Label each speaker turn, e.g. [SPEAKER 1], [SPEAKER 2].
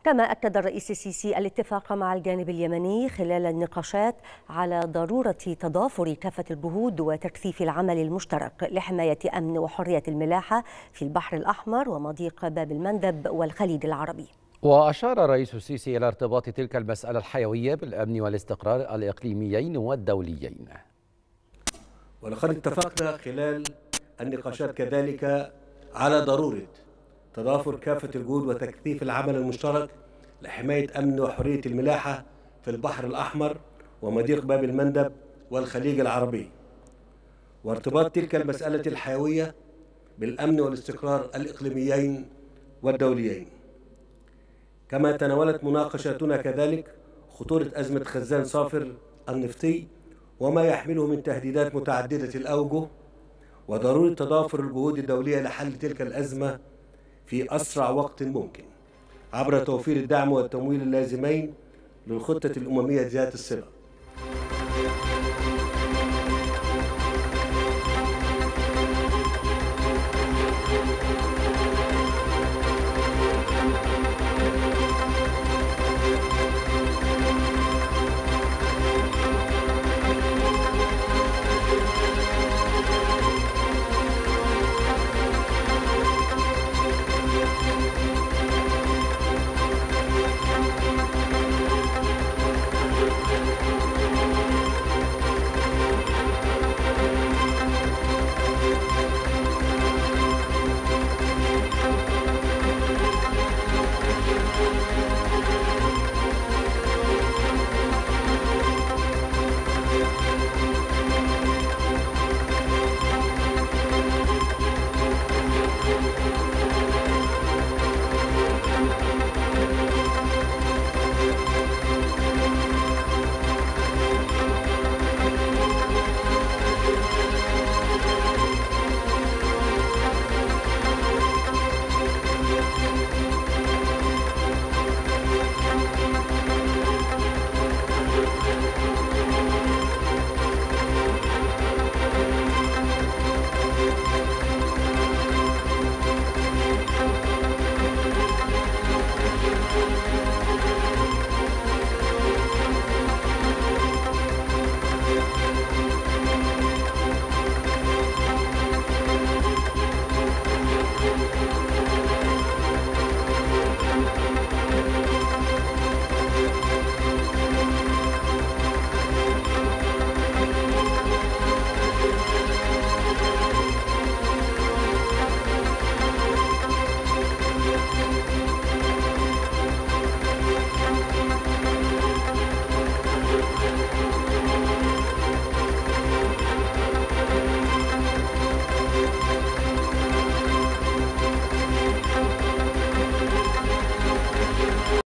[SPEAKER 1] كما أكد الرئيس السيسي الاتفاق مع الجانب اليمني خلال النقاشات على ضرورة تضافر كافة الجهود وتكثيف العمل المشترك لحماية أمن وحرية الملاحة في البحر الأحمر ومضيق باب المندب والخليج العربي.
[SPEAKER 2] وأشار الرئيس السيسي إلى ارتباط تلك المسألة الحيوية بالأمن والاستقرار الإقليميين والدوليين.
[SPEAKER 3] ولقد اتفقنا خلال النقاشات كذلك على ضرورة تضافر كافة الجهود وتكثيف العمل المشترك لحماية أمن وحرية الملاحة في البحر الأحمر ومضيق باب المندب والخليج العربي، وارتباط تلك المسألة الحيوية بالأمن والاستقرار الإقليميين والدوليين. كما تناولت مناقشاتنا كذلك خطورة أزمة خزان صافر النفطي وما يحمله من تهديدات متعددة الأوجه، وضرورة تضافر الجهود الدولية لحل تلك الأزمة في أسرع وقت ممكن عبر توفير الدعم والتمويل اللازمين للخطة الأممية ذات الصلة.